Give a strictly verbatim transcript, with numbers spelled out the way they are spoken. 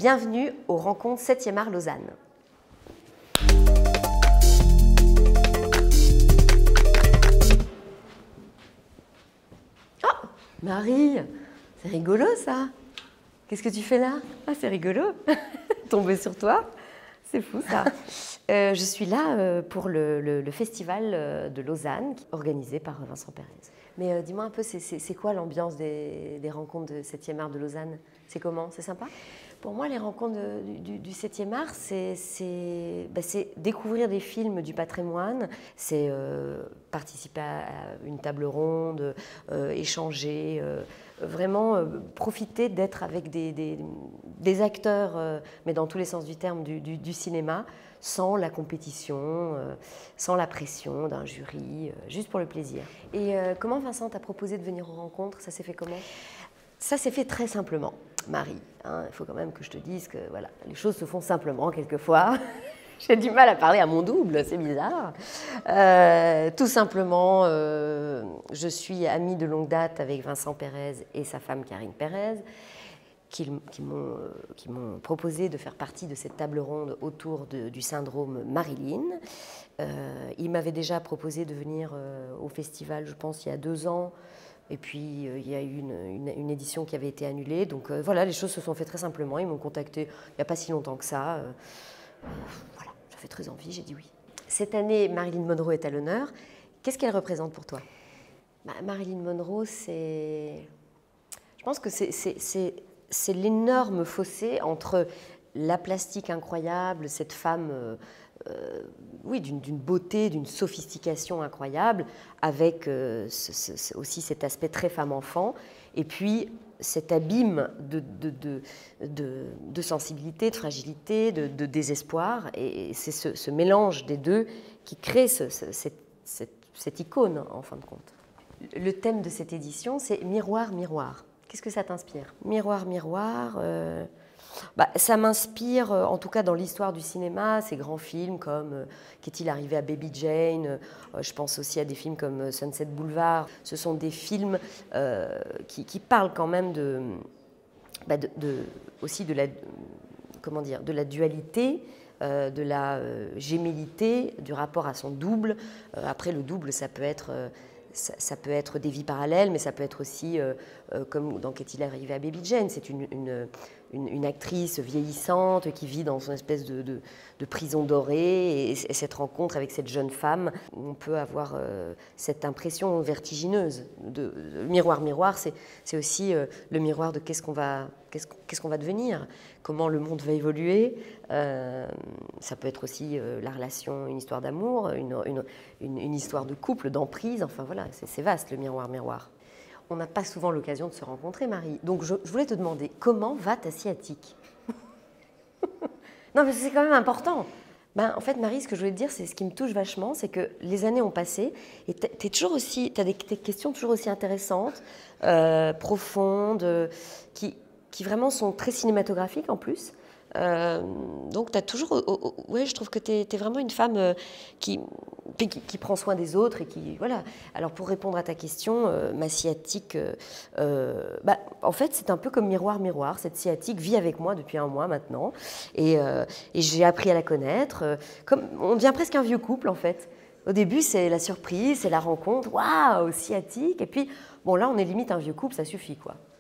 Bienvenue aux rencontres septième art Lausanne. Oh, Marie, c'est rigolo ça. Qu'est-ce que tu fais là? Ah, c'est rigolo. Tomber sur toi, c'est fou ça. euh, je suis là euh, pour le, le, le festival de Lausanne, organisé par Vincent Pérez. Mais euh, dis-moi un peu, c'est quoi l'ambiance des, des rencontres de septième art de Lausanne? C'est comment? C'est sympa? Pour moi, les rencontres de, du, du septième art, c'est bah, découvrir des films du patrimoine, c'est euh, participer à une table ronde, euh, échanger, euh, vraiment euh, profiter d'être avec des, des, des acteurs, euh, mais dans tous les sens du terme, du, du, du cinéma, sans la compétition, euh, sans la pression d'un jury, euh, juste pour le plaisir. Et euh, comment Vincent t'a proposé de venir aux rencontres? Ça s'est fait comment? Ça s'est fait très simplement, Marie. Hein, il faut quand même que je te dise que voilà, les choses se font simplement quelquefois. J'ai du mal à parler à mon double, c'est bizarre. Euh, tout simplement, euh, je suis amie de longue date avec Vincent Pérez et sa femme Karine Pérez, qui, qui m'ont proposé de faire partie de cette table ronde autour de, du syndrome Marilyn. Euh, il m'avait déjà proposé de venir euh, au festival, je pense, il y a deux ans. Et puis, euh, il y a eu une, une, une édition qui avait été annulée. Donc euh, voilà, les choses se sont faites très simplement. Ils m'ont contacté il n'y a pas si longtemps que ça. Euh, euh, voilà, ça fait très envie, j'ai dit oui. Cette année, Marilyn Monroe est à l'honneur. Qu'est-ce qu'elle représente pour toi? bah, Marilyn Monroe, c'est... Je pense que c'est l'énorme fossé entre la plastique incroyable, cette femme... Euh, Euh, oui, d'une beauté, d'une sophistication incroyable, avec euh, ce, ce, aussi cet aspect très femme-enfant, et puis cet abîme de, de, de, de, de sensibilité, de fragilité, de, de désespoir, et c'est ce, ce mélange des deux qui crée ce, ce, cette, cette, cette icône, en fin de compte. Le thème de cette édition, c'est « Miroir, miroir ». Qu'est-ce que ça t'inspire? Miroir, miroir... Euh... Bah, ça m'inspire, en tout cas dans l'histoire du cinéma, ces grands films comme euh, Qu'est-il arrivé à Baby Jane, euh, je pense aussi à des films comme Sunset Boulevard. Ce sont des films euh, qui, qui parlent quand même de, bah, de, de, aussi de la, comment dire, de la dualité, euh, de la euh, gémellité, du rapport à son double. Euh, après, le double, ça peut être... Euh, Ça, ça peut être des vies parallèles, mais ça peut être aussi, euh, euh, comme dans Qu'est-il arrivé à Baby Jane, c'est une, une, une, une actrice vieillissante qui vit dans une espèce de, de, de prison dorée, et, et cette rencontre avec cette jeune femme, on peut avoir euh, cette impression vertigineuse. De, de, miroir, miroir, c'est aussi euh, le miroir de qu'est-ce qu'on va, qu'est-ce qu'est-ce qu'on va devenir, comment le monde va évoluer. Euh, ça peut être aussi euh, la relation, une histoire d'amour, une, une, une, une histoire de couple, d'emprise, enfin voilà, c'est vaste le miroir, miroir. On n'a pas souvent l'occasion de se rencontrer, Marie. Donc je, je voulais te demander, comment va ta sciatique? Non, mais c'est quand même important. Ben, en fait, Marie, ce que je voulais te dire, c'est ce qui me touche vachement, c'est que les années ont passé et tu es toujours aussi, tu as des, des questions toujours aussi intéressantes, euh, profondes, qui, qui vraiment sont très cinématographiques en plus. Euh, donc, tu as toujours. Oh, oh, oh, ouais, je trouve que tu es, es vraiment une femme euh, qui, qui, qui prend soin des autres et qui. Voilà. Alors, pour répondre à ta question, euh, ma sciatique, euh, euh, bah, en fait, c'est un peu comme miroir, miroir. Cette sciatique vit avec moi depuis un mois maintenant. Et, euh, et j'ai appris à la connaître. Euh, comme, on devient presque un vieux couple, en fait. Au début, c'est la surprise, c'est la rencontre. Waouh, sciatique. Et puis, bon, là, on est limite un vieux couple, ça suffit, quoi.